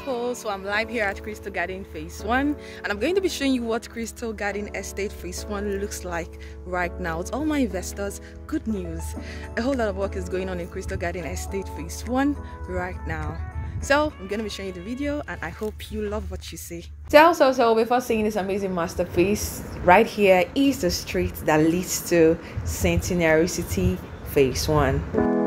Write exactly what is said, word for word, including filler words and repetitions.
people, so I'm live here at Crystal Garden Phase one, and I'm going to be showing you what Crystal Garden Estate Phase one looks like right now. To all my investors, good news, a whole lot of work is going on in Crystal Garden Estate Phase one right now. So I'm going to be showing you the video, and I hope you love what you see. So, so, so before seeing this amazing masterpiece, right here is the street that leads to Centenary City Phase one.